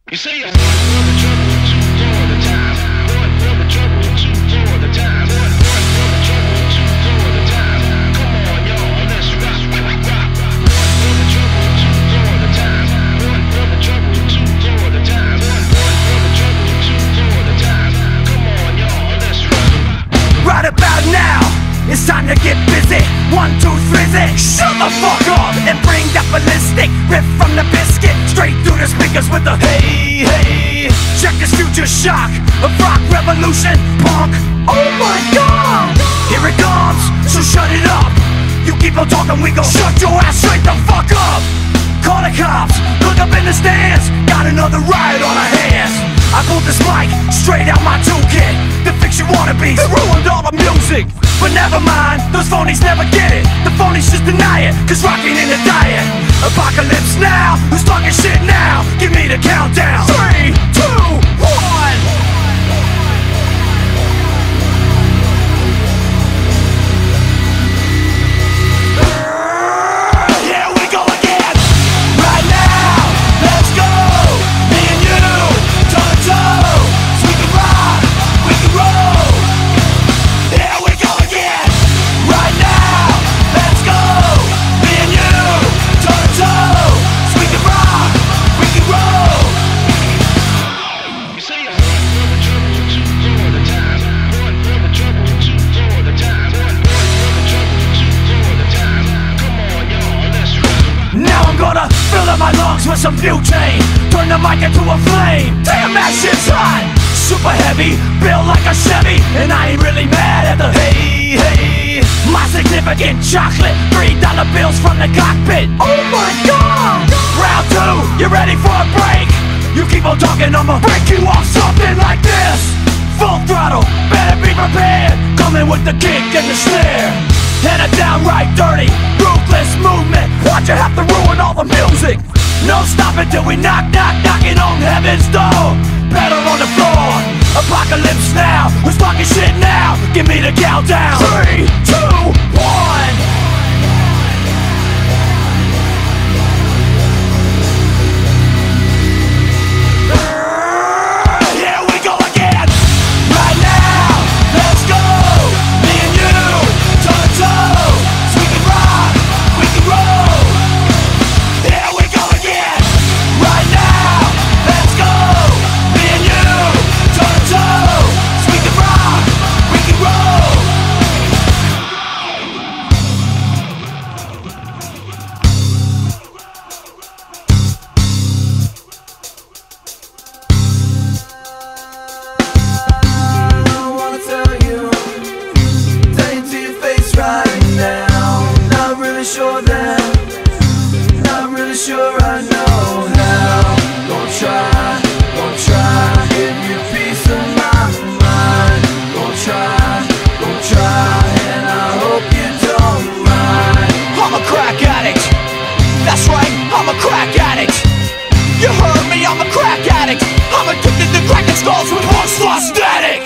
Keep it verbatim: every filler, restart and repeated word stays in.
You say I'm one for the trouble, two for the time. One for the trouble, two for the time. One, one for the trouble, two for the time. Come on, y'all, let's rock, rock, rock. One for the trouble, two for the time. One for the trouble, two for the time. One, one for the trouble, two for the time. Come on, y'all, let's rock, rock. Right about now, it's time to get busy. One, two, three, shut the fuck up and bring that ballistic riff from the biscuit straight through the speakers with the hey, hey. Check this future shock, a rock revolution, punk. Oh my god, here it comes, so shut it up. You keep on talking, we gon' shut your ass straight the fuck up. Call the cops, look up in the stands, got another riot on our hands. I pulled this mic straight out my toolkit to fix your wannabes, it ruined all the music. But never mind, those phonies never get it. The phonies just deny it, cause rocking in the diet. Apocalypse now, who's talking shit now? Give me the countdown. Three, two, one. Here we go again. Right now, let's go. Me and you, toe to toe. We can rock, we can roll. Here we go again. Right now, let's go. Me and you, toe to toe. We can rock, we can roll. You say I'm one for the trouble, two for the time. One for the trouble, two for the time. One, one for the trouble, two for the time. Come on, y'all, let's rock. Now I'm gonna fill up my lungs with some butane. Turn the mic into a flame. Damn, that shit's hot. Super heavy, built like a Chevy. And I ain't really mad at the hey, hey. My significant chocolate, three dollar bills from the cockpit. Oh my god. Round two, you ready for a break? You keep on talking, I'ma break you off something like this. Full throttle, better be prepared. Coming with the kick and the snare. And a downright dirty, ruthless movement. Why'd you have to ruin all the music? No stopping till we knock, knock, knocking on heaven's door. Pedal on the floor. Apocalypse now, who's talking shit now? Give me the countdown. Three, two, one. Here we go again. Right now, let's go. Me and you, toe to toe. We can rock, we can roll. Here we go again. Right now, let's go. Me and you, toe to toe. We can rock, we can roll. I wanna tell you, tell you to your face right now. Not really sure that, not really sure I know how. Gonna try, gonna try, give you peace of my mind. Gonna try, gonna try, and I hope you don't mind. I'm a crack addict, that's right, I'm a crack addict. You heard me, I'm a crack addict. I'm addicted to cracking skulls with one slow static.